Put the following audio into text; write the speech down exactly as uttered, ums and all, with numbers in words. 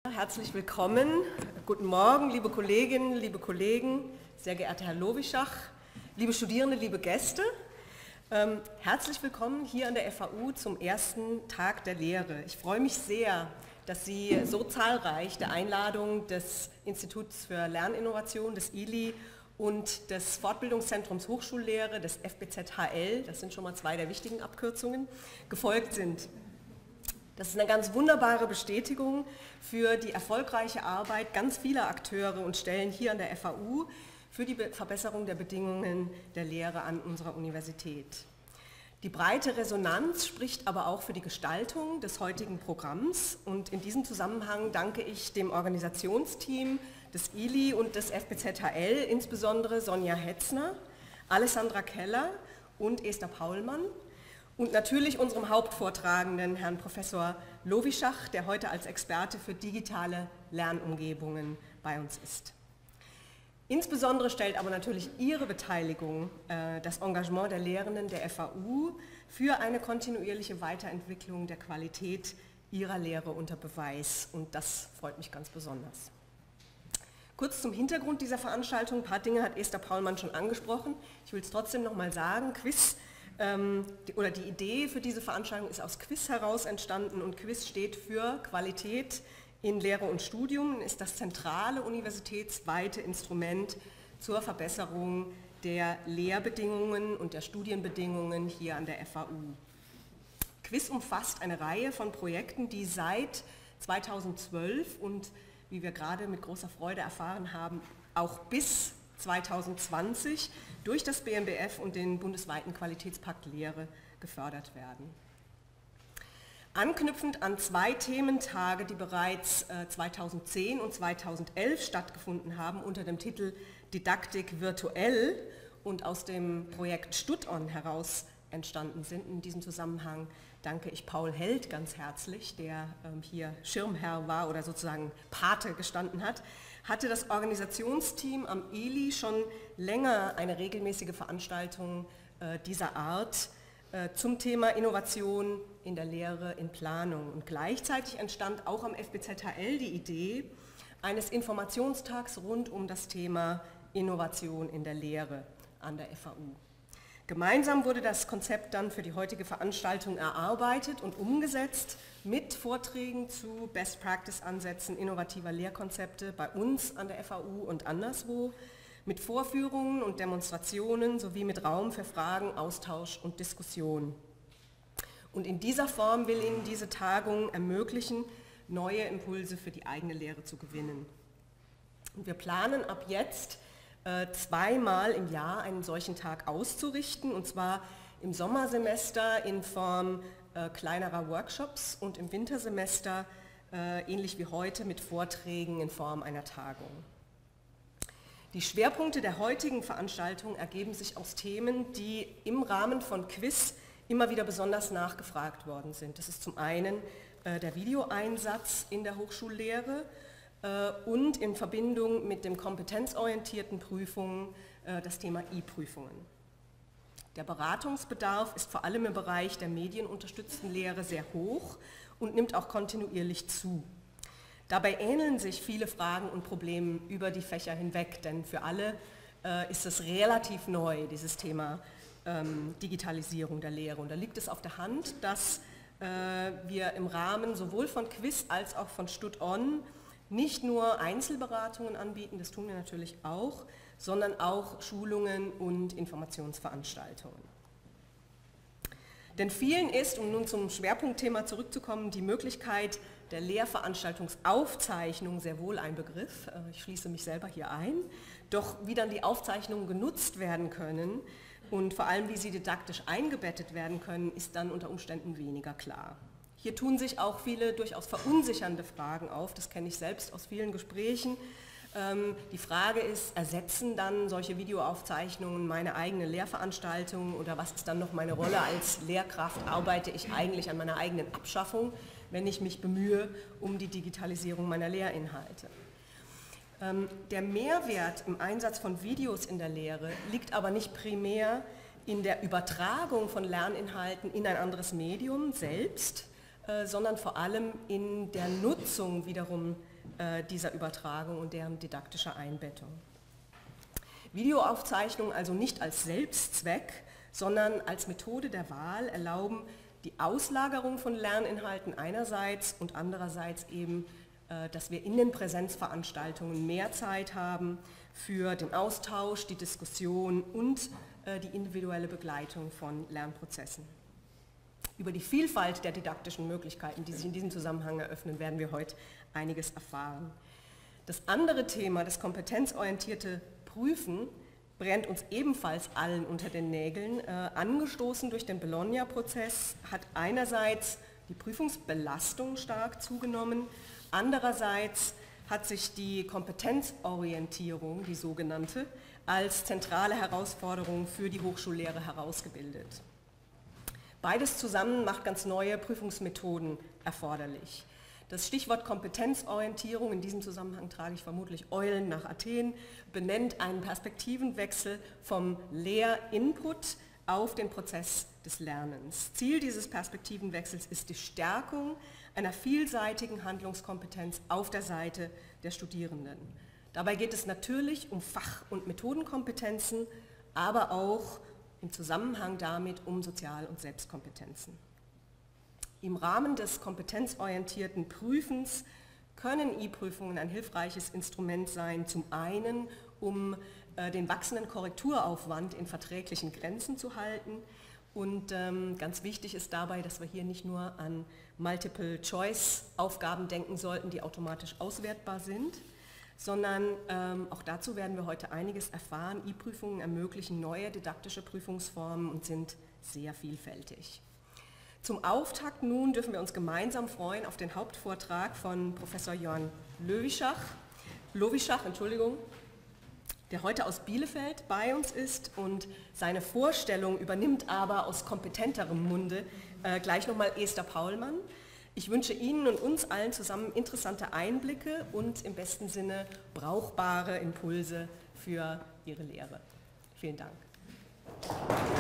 Herzlich willkommen. Guten Morgen, liebe Kolleginnen, liebe Kollegen, sehr geehrter Herr Lovischach, liebe Studierende, liebe Gäste. Ähm, herzlich willkommen hier an der F A U zum ersten Tag der Lehre. Ich freue mich sehr, dass Sie so zahlreich der Einladung des Instituts für Lerninnovation, des I L I und des Fortbildungszentrums Hochschullehre, des F B Z H L, das sind schon mal zwei der wichtigen Abkürzungen, gefolgt sind. Das ist eine ganz wunderbare Bestätigung für die erfolgreiche Arbeit ganz vieler Akteure und Stellen hier an der F A U für die Verbesserung der Bedingungen der Lehre an unserer Universität. Die breite Resonanz spricht aber auch für die Gestaltung des heutigen Programms und in diesem Zusammenhang danke ich dem Organisationsteam des I L I und des F B Z H L, insbesondere Sonja Hetzner, Alessandra Keller und Esther Paulmann, und natürlich unserem Hauptvortragenden, Herrn Professor Lovischach, der heute als Experte für digitale Lernumgebungen bei uns ist. Insbesondere stellt aber natürlich Ihre Beteiligung, äh, das Engagement der Lehrenden der F A U für eine kontinuierliche Weiterentwicklung der Qualität ihrer Lehre unter Beweis, und das freut mich ganz besonders. Kurz zum Hintergrund dieser Veranstaltung, ein paar Dinge hat Esther Paulmann schon angesprochen, ich will es trotzdem noch mal sagen. Quiz Die, oder die Idee für diese Veranstaltung ist aus Quiz heraus entstanden, und Quiz steht für Qualität in Lehre und Studium, ist das zentrale universitätsweite Instrument zur Verbesserung der Lehrbedingungen und der Studienbedingungen hier an der F A U. Quiz umfasst eine Reihe von Projekten, die seit zweitausendzwölf und, wie wir gerade mit großer Freude erfahren haben, auch bis zweitausendzwanzig durch das B M B F und den bundesweiten Qualitätspakt Lehre gefördert werden. Anknüpfend an zwei Thementage, die bereits zweitausendzehn und zweitausendelf stattgefunden haben, unter dem Titel Didaktik virtuell und aus dem Projekt StudOn heraus entstanden sind. In diesem Zusammenhang danke ich Paul Held ganz herzlich, der hier Schirmherr war oder sozusagen Pate gestanden hat, hatte das Organisationsteam am I L I schon länger eine regelmäßige Veranstaltung äh, dieser Art äh, zum Thema Innovation in der Lehre in Planung. Und gleichzeitig entstand auch am F B Z H L die Idee eines Informationstags rund um das Thema Innovation in der Lehre an der F A U. Gemeinsam wurde das Konzept dann für die heutige Veranstaltung erarbeitet und umgesetzt mit Vorträgen zu Best-Practice-Ansätzen innovativer Lehrkonzepte bei uns an der F A U und anderswo, mit Vorführungen und Demonstrationen sowie mit Raum für Fragen, Austausch und Diskussion. Und in dieser Form will Ihnen diese Tagung ermöglichen, neue Impulse für die eigene Lehre zu gewinnen. Und wir planen ab jetzt zweimal im Jahr einen solchen Tag auszurichten, und zwar im Sommersemester in Form äh, kleinerer Workshops und im Wintersemester äh, ähnlich wie heute mit Vorträgen in Form einer Tagung. Die Schwerpunkte der heutigen Veranstaltung ergeben sich aus Themen, die im Rahmen von Quiz immer wieder besonders nachgefragt worden sind. Das ist zum einen äh, der Videoeinsatz in der Hochschullehre, und in Verbindung mit dem kompetenzorientierten Prüfungen das Thema I-Prüfungen. Der Beratungsbedarf ist vor allem im Bereich der medienunterstützten Lehre sehr hoch und nimmt auch kontinuierlich zu. Dabei ähneln sich viele Fragen und Probleme über die Fächer hinweg, denn für alle ist es relativ neu, dieses Thema Digitalisierung der Lehre. Und da liegt es auf der Hand, dass wir im Rahmen sowohl von Quiz als auch von StudOn nicht nur Einzelberatungen anbieten, das tun wir natürlich auch, sondern auch Schulungen und Informationsveranstaltungen. Denn vielen ist, um nun zum Schwerpunktthema zurückzukommen, die Möglichkeit der Lehrveranstaltungsaufzeichnung sehr wohl ein Begriff. Ich schließe mich selber hier ein. Doch wie dann die Aufzeichnungen genutzt werden können und vor allem wie sie didaktisch eingebettet werden können, ist dann unter Umständen weniger klar. Hier tun sich auch viele durchaus verunsichernde Fragen auf, das kenne ich selbst aus vielen Gesprächen. Ähm, die Frage ist, ersetzen dann solche Videoaufzeichnungen meine eigene Lehrveranstaltung, oder was ist dann noch meine Rolle als Lehrkraft? Arbeite ich eigentlich an meiner eigenen Abschaffung, wenn ich mich bemühe um die Digitalisierung meiner Lehrinhalte? Ähm, der Mehrwert im Einsatz von Videos in der Lehre liegt aber nicht primär in der Übertragung von Lerninhalten in ein anderes Medium selbst, sondern vor allem in der Nutzung wiederum äh, dieser Übertragung und deren didaktischer Einbettung. Videoaufzeichnungen also nicht als Selbstzweck, sondern als Methode der Wahl erlauben die Auslagerung von Lerninhalten einerseits und andererseits eben, äh, dass wir in den Präsenzveranstaltungen mehr Zeit haben für den Austausch, die Diskussion und äh, die individuelle Begleitung von Lernprozessen. Über die Vielfalt der didaktischen Möglichkeiten, die sich in diesem Zusammenhang eröffnen, werden wir heute einiges erfahren. Das andere Thema, das kompetenzorientierte Prüfen, brennt uns ebenfalls allen unter den Nägeln. Äh, angestoßen durch den Bologna-Prozess hat einerseits die Prüfungsbelastung stark zugenommen, andererseits hat sich die Kompetenzorientierung, die sogenannte, als zentrale Herausforderung für die Hochschullehre herausgebildet. Beides zusammen macht ganz neue Prüfungsmethoden erforderlich. Das Stichwort Kompetenzorientierung, in diesem Zusammenhang trage ich vermutlich Eulen nach Athen, benennt einen Perspektivenwechsel vom Lehrinput auf den Prozess des Lernens. Ziel dieses Perspektivenwechsels ist die Stärkung einer vielseitigen Handlungskompetenz auf der Seite der Studierenden. Dabei geht es natürlich um Fach- und Methodenkompetenzen, aber auch im Zusammenhang damit um Sozial- und Selbstkompetenzen. Im Rahmen des kompetenzorientierten Prüfens können E-Prüfungen ein hilfreiches Instrument sein, zum einen, um äh, den wachsenden Korrekturaufwand in verträglichen Grenzen zu halten. Und ähm, ganz wichtig ist dabei, dass wir hier nicht nur an Multiple-Choice-Aufgaben denken sollten, die automatisch auswertbar sind, sondern ähm, auch dazu werden wir heute einiges erfahren. E-Prüfungen ermöglichen neue didaktische Prüfungsformen und sind sehr vielfältig. Zum Auftakt nun dürfen wir uns gemeinsam freuen auf den Hauptvortrag von Professor Jörn Lowischach, Lowischach, Entschuldigung, der heute aus Bielefeld bei uns ist und seine Vorstellung übernimmt aber aus kompetenterem Munde äh, gleich nochmal Esther Paulmann. Ich wünsche Ihnen und uns allen zusammen interessante Einblicke und im besten Sinne brauchbare Impulse für Ihre Lehre. Vielen Dank.